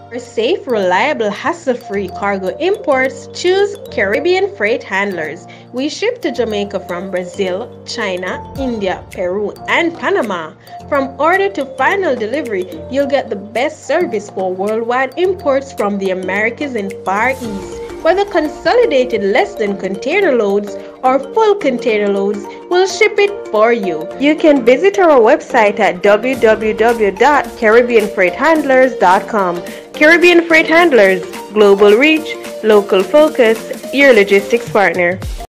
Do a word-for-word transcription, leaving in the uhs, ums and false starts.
For safe, reliable, hassle-free cargo imports, choose Caribbean Freight Handlers. We ship to Jamaica from Brazil, China, India, Peru, and Panama. From order to final delivery, you'll get the best service for worldwide imports from the Americas and Far East. Whether consolidated less than container loads or full container loads, we'll ship it for you. You can visit our website at w w w dot caribbean freight handlers dot com. Caribbean Freight Handlers, global reach, local focus, your logistics partner.